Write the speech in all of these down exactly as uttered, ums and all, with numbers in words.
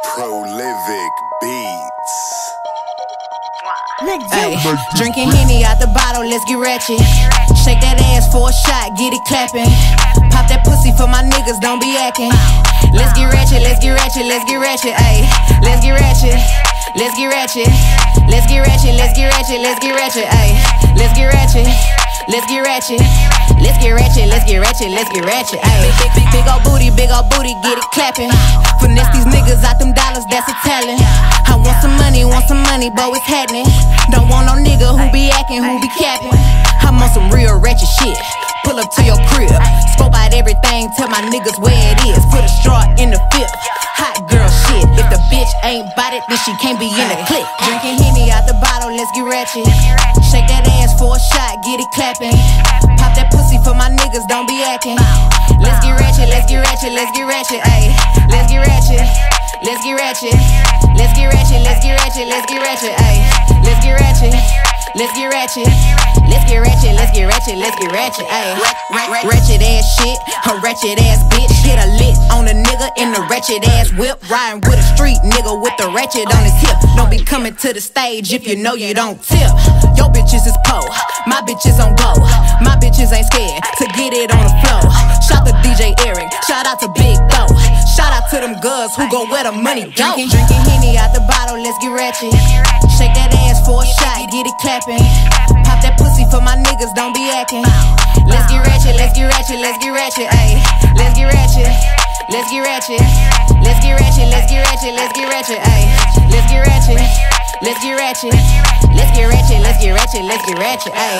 Prolific Beats. Ay, drinking Henny out the bottle, let's get ratchet. Shake that ass for a shot, get it clapping. Pop that pussy for my niggas, don't be acting. Let's get ratchet, let's get ratchet, let's get ratchet. Ay, let's get ratchet, let's get ratchet. Let's get ratchet, let's get ratchet, let's get ratchet. Ay, let's get ratchet, let's get ratchet. Let's get ratchet, let's get ratchet, let's get ratchet. Ay, big, big, big ol' booty, big ol' booty, get it clapping. Finesse these niggas out them dollars, that's a talent. I want some money, want some money, but it's happening. Don't want no nigga who be acting, who be capping. I'm on some real ratchet shit. Pull up to your crib, scope out everything, tell my niggas where it is. Put a straw in the fifth, hot girl shit. If the bitch ain't bout it, then she can't be in the clique. Drinking Henny out the bottle, let's get ratchet. Shake that ass for a shot, get it clapping. Pop that pussy for my niggas, don't be acting. Let's get ratchet, let's get ratchet, let's get ratchet. Ayy, let's get ratchet, let's get ratchet. Let's get ratchet, let's get ratchet, let's get ratchet. Ayy, let's get ratchet, let's get ratchet. Let's get ratchet, let's get ratchet, let's get ratchet. Ayy, ratchet ass shit, a ratchet ass bitch. Hit a lick on a nigga in the ratchet ass whip. Riding with a street nigga with the ratchet on his hip. Don't be coming to the stage if you know you don't tip. Your bitches is po, my bitches on go. My bitches ain't scared to get it on the floor. Shout to D J Eric, shout out to Big Tho. Shout out to them girls who gon' where the money go. Drinking, drinking Henny out the bottle, let's get ratchet. Shake that ass for a shot, get it clapping. Pop that pussy for my niggas, don't be acting. Let's get ratchet, let's get ratchet, let's get ratchet. Ayy, let's get ratchet, let's get ratchet. Let's get ratchet, let's get ratchet, let's get ratchet. Ayy, let's get ratchet, let's get ratchet. Let's get ratchet, let's get ratchet, let's get ratchet. Ayy,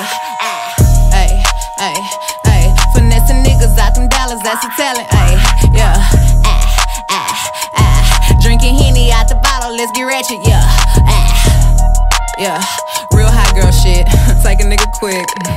ayy, ayy, ayy. Finessing niggas out them dollars, that's a talent. Ayy, yeah. Ah, ah, ah. Drinking Henny out the bottle, let's get ratchet. Yeah, ah, yeah. Real hot girl shit. Take a nigga quick.